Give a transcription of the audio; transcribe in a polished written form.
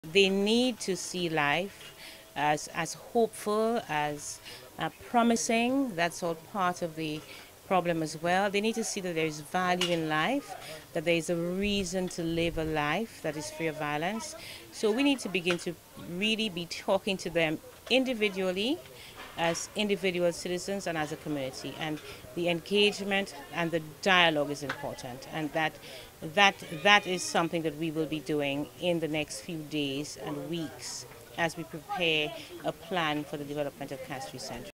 They need to see life as hopeful, as promising. That's all part of the problem as well. They need to see that there is value in life, that there is a reason to live a life that is free of violence. So we need to begin to really be talking to them individually, as individual citizens and as a community. And the engagement and the dialogue is important. And that is something that we will be doing in the next few days and weeks as we prepare a plan for the development of Castries Central.